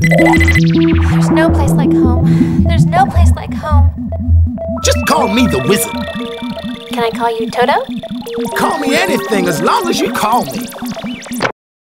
There's no place like home. There's no place like home. Just call me the wizard. Can I call you Toto? Call me anything as long as you call me.